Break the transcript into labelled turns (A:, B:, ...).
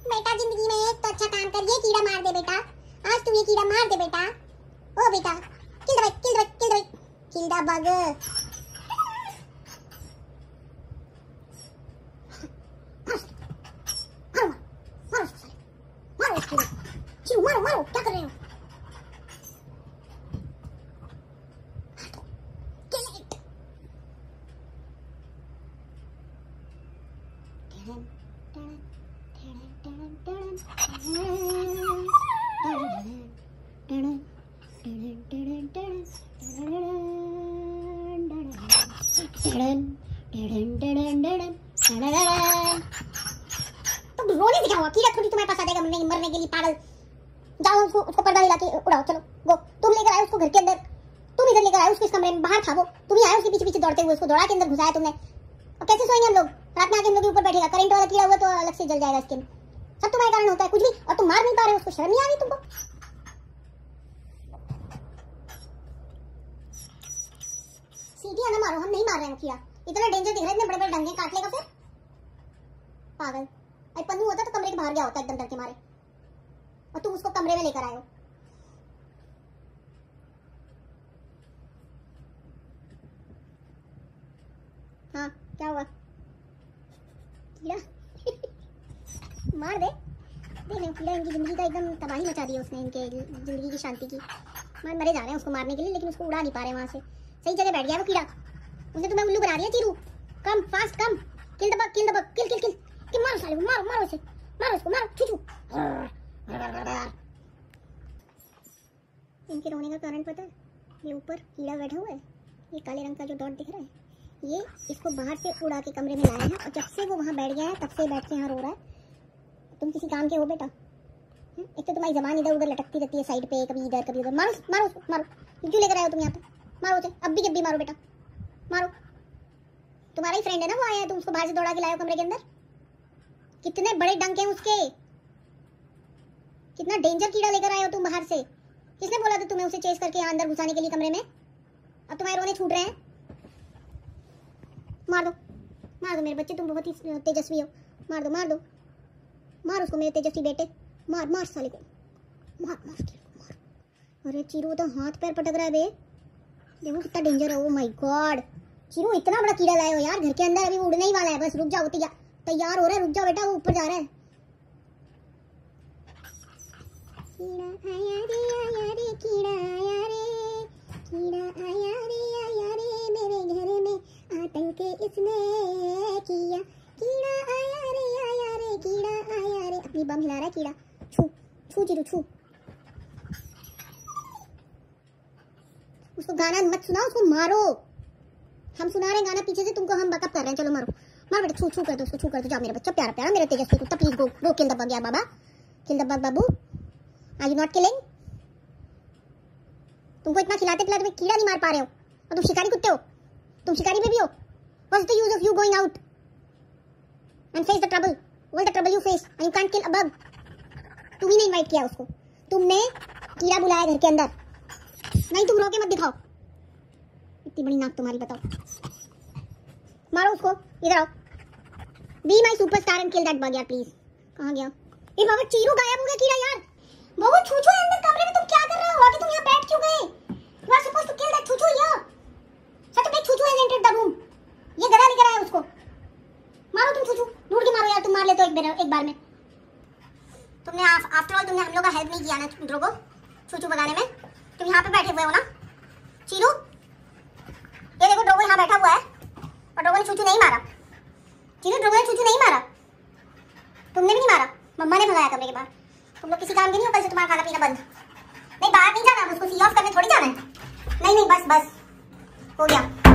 A: बेटा जिंदगी में एक तो अच्छा काम कर, ये कीड़ा मार दे बेटा। आज तू ये कीड़ा मार दे बेटा। ओ बेटा, kill the bug, kill the bug, kill the bug, kill the bug. मारो मारो, क्या कर रहे हो? तुम रोने से क्या हुआ? कीड़ा थोड़ी तुम्हारे पास आ जाएगा मरने के लिए, पागल। जाओ उसको पर्दा हिला के उड़ाओ, चलो गो। तुम लेकर आए उसको घर के अंदर, तुम इधर लेकर आए उसको इस कमरे में, बाहर था वो, तुम ही आए उसके पीछे पीछे दौड़ते हुए, उसको दौड़ा के अंदर घुसाया तुमने। और कैसे सोएंगे हम लोग? रात में आके हम लोग के ऊपर बैठेगा, करंट वाला कीड़ा हुआ तो अलग से जल जाएगा स्किन। सब तुम्हारे कारण होता है कुछ भी, और तुम मार नहीं पा रहे हो उसको, शर्म नहीं आ रही तुमको? सीधी ना मारो, हम नहीं मार रहे हैं कीड़ा, इतना डेंजर दिख रहा है, इतने बड़े बड़े डंगे काट लेगा फिर, पागल। अरे पन्नू होता तो कमरे के बाहर गया होता एकदम डर के मारे, और तुम उसको कमरे में लेकर आए हो। हाँ क्या हुआ? कीड़ा मार दे। देख रहे कीड़ा इनकी जिंदगी का एकदम तबाही मचा दी है उसने, इनके जिंदगी की शांति की। मरे जा रहे हैं उसको मारने के लिए, लेकिन उसको उड़ा नहीं पा रहे वहां से। सही जगह बैठ गया वो कीड़ा, उसने तुम्हें उल्लू बना दिया। Chiru come, fast come, kill the bug, kill the bug, kill kill kill kill, मारो साले, मारो मारो इसे, मारो इसको, मारो छू। इनके रोने का कारण पता है? ये ऊपर कीड़ा बैठा हुआ है, ये काले रंग का जो डॉट दिख रहा है, ये इसको बाहर से उड़ा के कमरे में लाए हैं, और जब से वो वहाँ बैठ गया है तब से बैठ के यहाँ रो रहा है। तुम किसी काम के हो बेटा? एक तो तुम्हारी जबान इधर उधर लटकती रहती है साइड पे, कभी इधर कभी उधर। मारो मारो मारो, क्यों लेकर आए हो तुम यहाँ पे? मारो उसे, अब भी जब भी मारो बेटा, मारो। तुम्हारा ही फ्रेंड है ना वो आया है, तुम उसको बाहर से दौड़ा के लाए हो कमरे के अंदर। कितने बड़े डंक हैं उसके, कितना डेंजर कीड़ा लेकर आए हो तुम बाहर से। किसने बोला था तुम्हें उसे चेस करके यहाँ अंदर घुसाने के लिए कमरे में? अब तुम्हारे रोने छूट रहे हैं। मार दो मेरे बच्चे, तुम बहुत ही तेजस्वी हो। मार दो मार उसको मेरे तेजस्वी बेटे, मार मार साले को, मार मार मार। अरे चीरू तो हाथ पैर पटक रहा है बे, देखो कितना डेंजर है। ओ माय गॉड चीरू, इतना बड़ा कीड़ा लाए हो यार घर के अंदर, अभी उड़ने ही वाला है, बस रुक जाओ, तैयार हो रहा है, रुक जाओ बेटा, वो ऊपर जा रहा है। कीड़ा आया रे कीड़ा आया रे, कीड़ा आया रे मेरे घर में, आतंक इसने किया। कीड़ा आया रे कीड़ा आया रे, अपनी बम हिला रहा है कीड़ा। छू छू चीरू छू, उसको गाना मत सुनाओ, उसको मारो। हम सुना रहे हैं गाना पीछे से, तुमको हम बैकअप कर रहे हैं। चलो मारो मारो बेटा, छू कर दो उसको, छू कर दो। जाओ मेरा बच्चा प्यारा प्यारा, मेरा तेजस्वी कुत्ता, please go go, kill the bug यार बाबा, किल द बग बाबू। Are you not killing? तुमको इतना खिलाते पिलाते तुम्हें कीड़ा नहीं मार पा रहे हो, और तुम शिकारी कुत्ते हो, तुम शिकारी बेबी हो। What's the use of you going out and face the trouble, all the trouble you face, and you can't kill a bug. तुम्ही ने इनवाइट किया उसको, तुमने कीड़ा बुलाया घर के अंदर। नहीं तुम रोके मत दिखाओ, इतनी बड़ी नाक तुम्हारी, बताओ। मारो उसको, इधर आओ, be my superstar and kill that bug यार प्लीज। कहाँ गया? ए बाबा चीरू गायब हो गया कीड़ा यार। बहुत छूछू है अंदर कमरे में, तुम क्या कर रहे हो? आके तुम यहाँ बैठ क्यों गए? You are supposed to kill that छूछू हियर। सच में छूछू हैज एंटर्ड द रूम। ये गधा लेकर आया उसको, मारो तुम छूछू, ढूंढ के मारो यार, तुम मार लेते हो एक बार में। तुमने आफ्टर ऑल तुमने हम लोग का हेल्प नहीं किया ना ड्रोगो छूछू भगाने में, तुम यहाँ पे बैठे हुए हो ना चीरू। ये देखो ड्रोगो यहाँ बैठा हुआ है, और ड्रोगो ने छूछू नहीं मारा। चीरू ड्रोगो ने छूछू नहीं मारा, तुमने भी नहीं मारा, मम्मा ने भगाया कमरे के बाहर। तुम लोग किसी काम के नहीं हो, कल से तुम्हारा खाना पीना बंद। नहीं बाहर नहीं जाना, उसको सी ऑफ करने थोड़ी जाना है। नहीं बस हो गया।